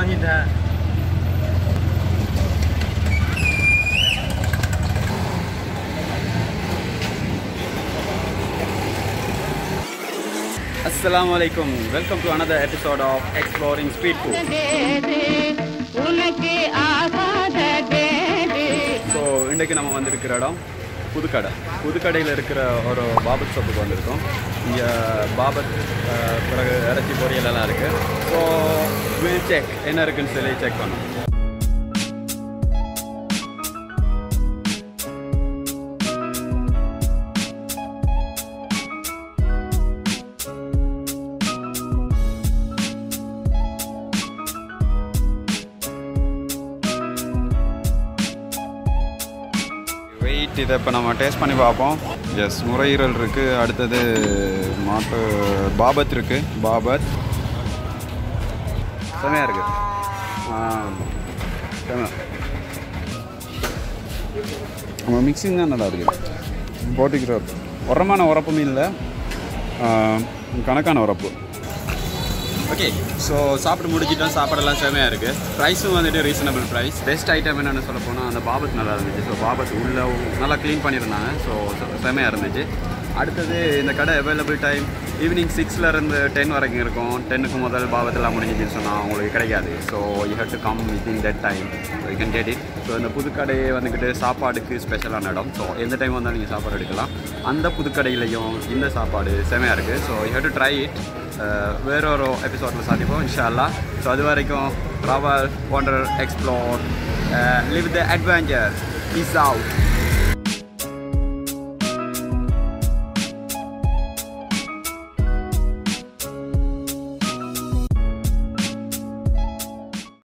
வாங்கிட்டேன். Assalamualaikum. Welcome to another episode of Exploring Street Food. So, இன்றைக்கு நம்ம வந்திருக்கிற இடம் புதுக்கடை. புதுக்கடையில் இருக்கிற ஒரு பாபத் ஷாப்புக்கு வந்திருக்கோம். இங்கே பாபத் பிறகு இறைச்சி பொரியல் எல்லாம் இருக்குது. ஸோ வில் செக் என்ன இருக்குன்னு சொல்லி செக் பண்ணோம். வெயிட் இதை இப்போ நம்ம டேஸ்ட் பண்ணி பார்ப்போம். எஸ், நுரையீரல் இருக்குது. அடுத்தது மாட்டு பாபத் இருக்குது. பாபத் செமையாக இருக்குது. நம்ம மிக்சிங் தான் நல்லா இருக்குது. போட்டுக்கிற உரமான உரப்பும் இல்லை, கணக்கான உரப்பு. ஓகே, ஸோ சாப்பிட்டு முடிச்சிட்டோம். சாப்பாடெல்லாம் செமையாக இருக்குது. ப்ரைஸும் வந்துட்டு ரீசனபிள் ப்ரைஸ். பெஸ்ட் ஐட்டம் என்னென்னு சொல்ல போனால் அந்த பாபத் நல்லா இருந்துச்சு. ஸோ பாபத் உள்ளே நல்லா க்ளீன் பண்ணியிருந்தாங்க. ஸோ செமையாக இருந்துச்சு. அடுத்தது இந்த கடை அவைலபிள் டைம் ஈவினிங் 6லேருந்து 10 வரைக்கும் இருக்கும். 10க்கு முதல் பாபத்தெல்லாம் முடிஞ்சிச்சுன்னு சொன்னால் உங்களுக்கு கிடைக்காது. So you have to come within that time. So you can get it. So இந்த புதுக்கடையை வந்துக்கிட்டு சாப்பாடுக்கு ஸ்பெஷலான இடம். ஸோ எந்த டைம் வந்தாலும் நீங்கள் சாப்பாடு எடுக்கலாம். அந்த புதுக்கடையிலையும் இந்த சாப்பாடு செமையாக இருக்குது. So you have to try it. வேற ஒரு எபிசோடில் சாதிப்போம் இன்ஷா அல்லாஹ். ஸோ அது வரைக்கும் travel, wander, explore, live the adventure. Peace out.